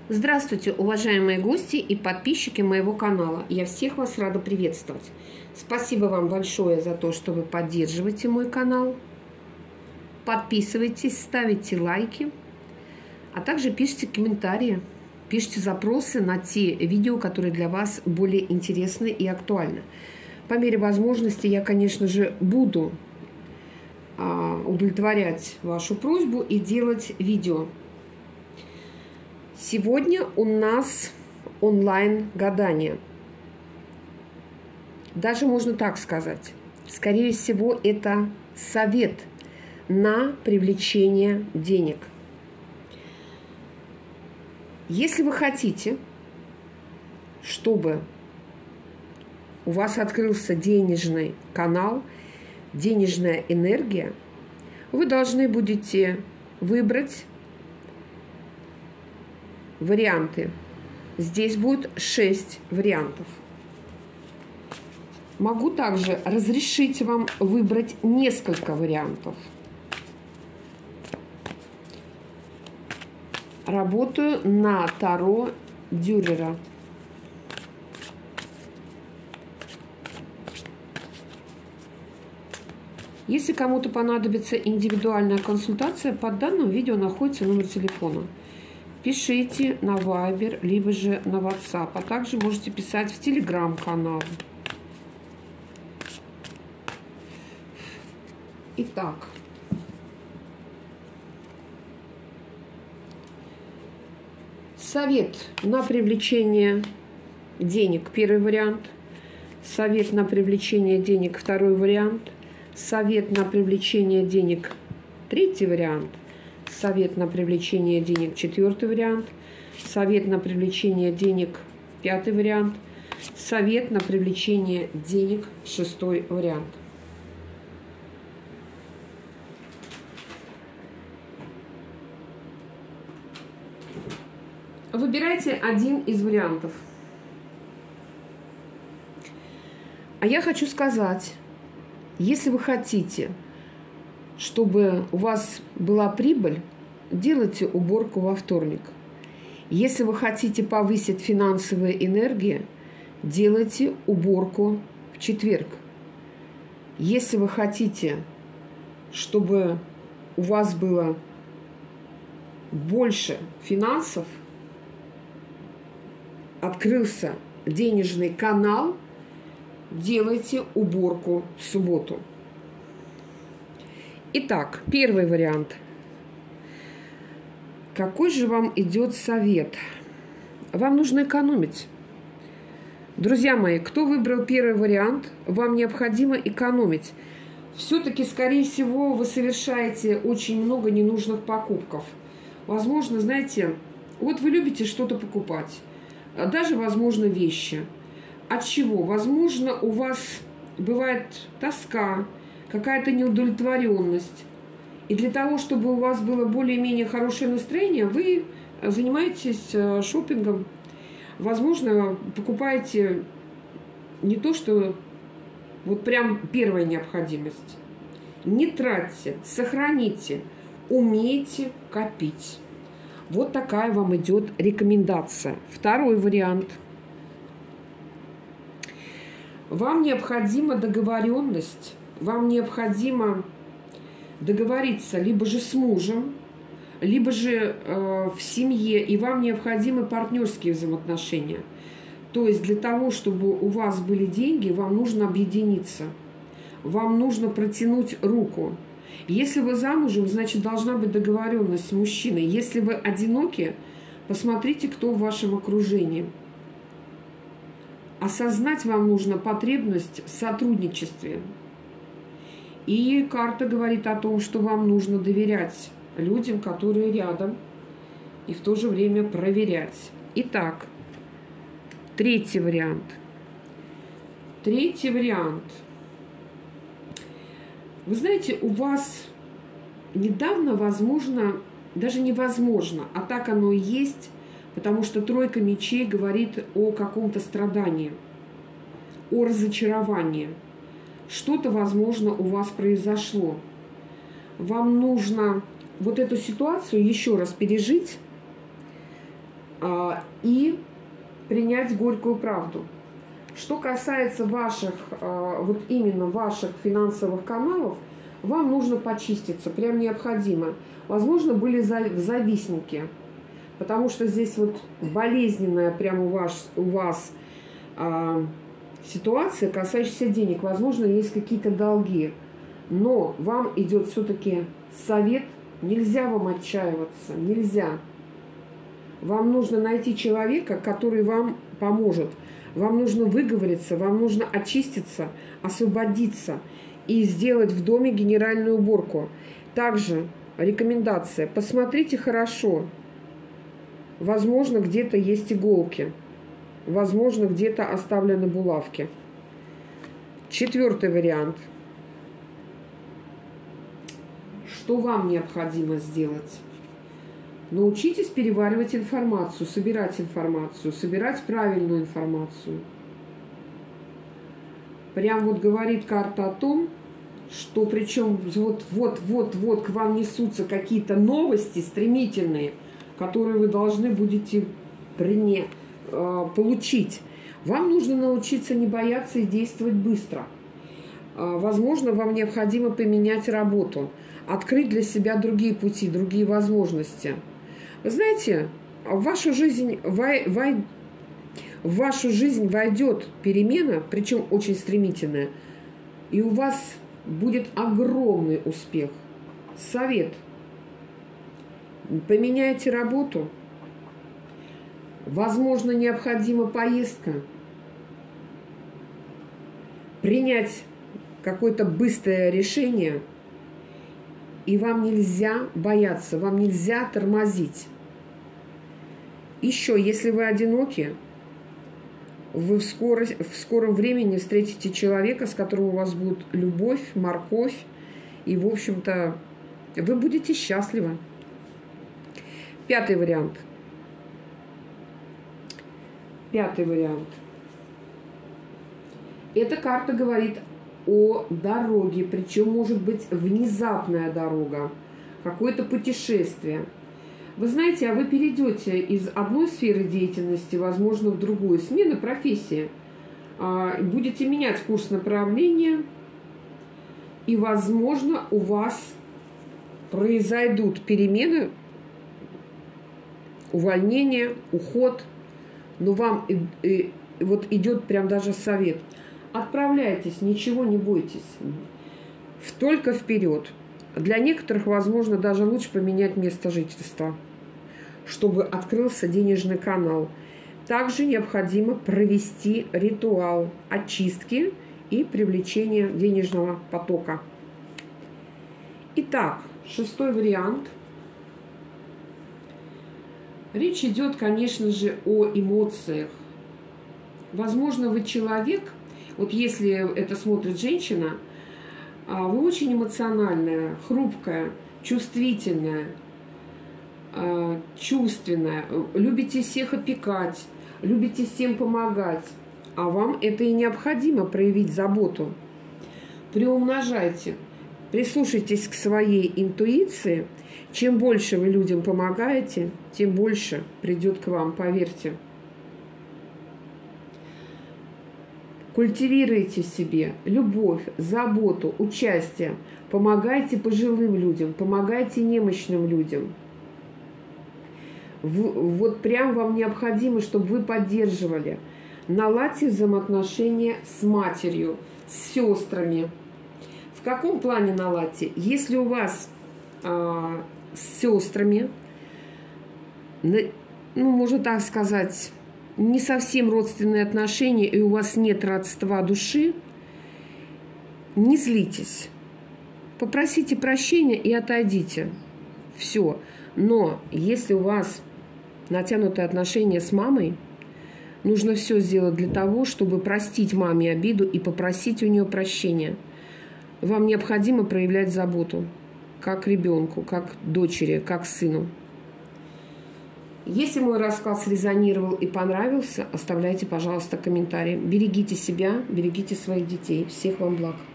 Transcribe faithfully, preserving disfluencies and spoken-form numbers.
Здравствуйте, уважаемые гости и подписчики моего канала. Я всех вас рада приветствовать. Спасибо вам большое за то, что вы поддерживаете мой канал. Подписывайтесь, ставите лайки, а также пишите комментарии, пишите запросы на те видео, которые для вас более интересны и актуальны. По мере возможности я, конечно же, буду удовлетворять вашу просьбу и делать видео. Сегодня у нас онлайн-гадание. Даже можно так сказать. Скорее всего, это совет на привлечение денег. Если вы хотите, чтобы у вас открылся денежный канал, денежная энергия, вы должны будете выбрать варианты. Здесь будет шесть вариантов. Могу также разрешить вам выбрать несколько вариантов. Работаю на Таро Дюрера. Если кому-то понадобится индивидуальная консультация, под данным видео находится номер телефона. Пишите на Viber, либо же на WhatsApp, а также можете писать в Telegram-канал. Итак, совет на привлечение денег – первый вариант. Совет на привлечение денег – второй вариант. Совет на привлечение денег – третий вариант. Совет на привлечение денег – четвертый вариант. Совет на привлечение денег – пятый вариант. Совет на привлечение денег – шестой вариант. Выбирайте один из вариантов. А я хочу сказать, если вы хотите, чтобы у вас была прибыль, делайте уборку во вторник. Если вы хотите повысить финансовые энергии, делайте уборку в четверг. Если вы хотите, чтобы у вас было больше финансов, открылся денежный канал, делайте уборку в субботу. Итак, первый вариант. Какой же вам идет совет? Вам нужно экономить. Друзья мои, кто выбрал первый вариант, вам необходимо экономить. Все-таки, скорее всего, вы совершаете очень много ненужных покупок. Возможно, знаете, вот вы любите что-то покупать, даже, возможно, вещи. От чего? Возможно, у вас бывает тоска, какая-то неудовлетворенность. И для того, чтобы у вас было более-менее хорошее настроение, вы занимаетесь шопингом. Возможно, покупаете не то, что вот прям первая необходимость. Не тратьте, сохраните, умейте копить. Вот такая вам идет рекомендация. Второй вариант. Вам необходима договоренность. Вам необходимо договориться либо же с мужем, либо же э, в семье, и вам необходимы партнерские взаимоотношения. То есть для того, чтобы у вас были деньги, вам нужно объединиться. Вам нужно протянуть руку. Если вы замужем, значит, должна быть договоренность с мужчиной. Если вы одиноки, посмотрите, кто в вашем окружении. Осознать вам нужно потребность в сотрудничестве. И карта говорит о том, что вам нужно доверять людям, которые рядом, и в то же время проверять. Итак, третий вариант. Третий вариант. Вы знаете, у вас недавно, возможно, даже невозможно, а так оно и есть, потому что тройка мечей говорит о каком-то страдании, о разочаровании. Что-то, возможно, у вас произошло. Вам нужно вот эту ситуацию еще раз пережить, а, и принять горькую правду. Что касается ваших, а, вот именно ваших финансовых каналов, вам нужно почиститься, прям необходимо. Возможно, были завистники, потому что здесь вот болезненная прям у вас, у вас а, ситуация, касающаяся денег. Возможно, есть какие-то долги. Но вам идет все-таки совет. Нельзя вам отчаиваться. Нельзя. Вам нужно найти человека, который вам поможет. Вам нужно выговориться, вам нужно очиститься, освободиться и сделать в доме генеральную уборку. Также рекомендация. Посмотрите хорошо. Возможно, где-то есть иголки. Возможно, где-то оставлены булавки. Четвертый вариант. Что вам необходимо сделать? Научитесь переваривать информацию, собирать информацию, собирать правильную информацию. Прям вот говорит карта о том, что причем вот-вот-вот-вот к вам несутся какие-то новости стремительные, которые вы должны будете прине, э, получить. Вам нужно научиться не бояться и действовать быстро. Э, возможно, вам необходимо поменять работу, открыть для себя другие пути, другие возможности. Вы знаете, в вашу жизнь, вой, вой, в вашу жизнь войдет перемена, причем очень стремительная, и у вас будет огромный успех. Совет. Поменяйте работу. Возможно, необходима поездка. Принять какое-то быстрое решение. И вам нельзя бояться, вам нельзя тормозить. Еще, если вы одиноки, вы в, скоро, в скором времени встретите человека, с которым у вас будет любовь, морковь. И, в общем-то, вы будете счастливы. Пятый вариант. Пятый вариант. Эта карта говорит о дороге, причем может быть внезапная дорога, какое-то путешествие. Вы знаете, а вы перейдете из одной сферы деятельности, возможно, в другую, смена профессии, будете менять курс направления, и, возможно, у вас произойдут перемены, увольнение, уход, но вам и, и, вот идет прям даже совет. Отправляйтесь, ничего не бойтесь. Только вперед. Для некоторых, возможно, даже лучше поменять место жительства, чтобы открылся денежный канал. Также необходимо провести ритуал очистки и привлечения денежного потока. Итак, шестой вариант. Речь идет, конечно же, о эмоциях. Возможно, вы человек, вот если это смотрит женщина, вы очень эмоциональная, хрупкая, чувствительная, чувственная, любите всех опекать, любите всем помогать, а вам это и необходимо проявить заботу. Приумножайте, прислушайтесь к своей интуиции. Чем больше вы людям помогаете, тем больше придет к вам, поверьте. Культивируйте в себе любовь, заботу, участие. Помогайте пожилым людям, помогайте немощным людям. Вот прям вам необходимо, чтобы вы поддерживали. Наладьте взаимоотношения с матерью, с сестрами. В каком плане наладьте? Если у вас а, с сестрами, ну, можно так сказать, не совсем родственные отношения, и у вас нет родства души, не злитесь. Попросите прощения и отойдите. Все. Но если у вас натянутые отношения с мамой, нужно все сделать для того, чтобы простить маме обиду и попросить у нее прощения. Вам необходимо проявлять заботу, как ребенку, как дочери, как сыну. Если мой рассказ резонировал и понравился, оставляйте, пожалуйста, комментарии. Берегите себя, берегите своих детей. Всех вам благ.